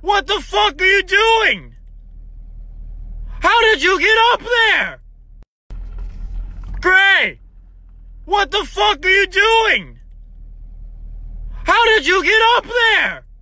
What the fuck are you doing? How did you get up there? Gray! What the fuck are you doing? How did you get up there?